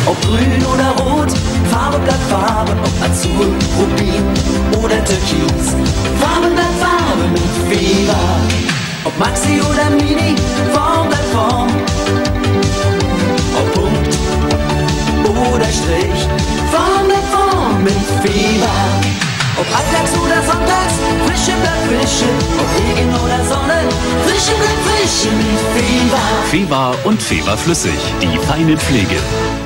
Ob grün oder rot, Farbe bleibt Farbe, ob Azur, Rubin oder Türkis. Farbe bleibt Farbe mit Fever. Ob Maxi oder Mini, Form bleibt Form. Ob Punkt oder Strich, Form bleibt Form mit Fever. Ob alltags oder sonntags, Frische bleibt Frische. Ob Regen oder Sonne, Frische bleibt Frische mit Fever. Fever und Fever Flüssig, die feine Pflege.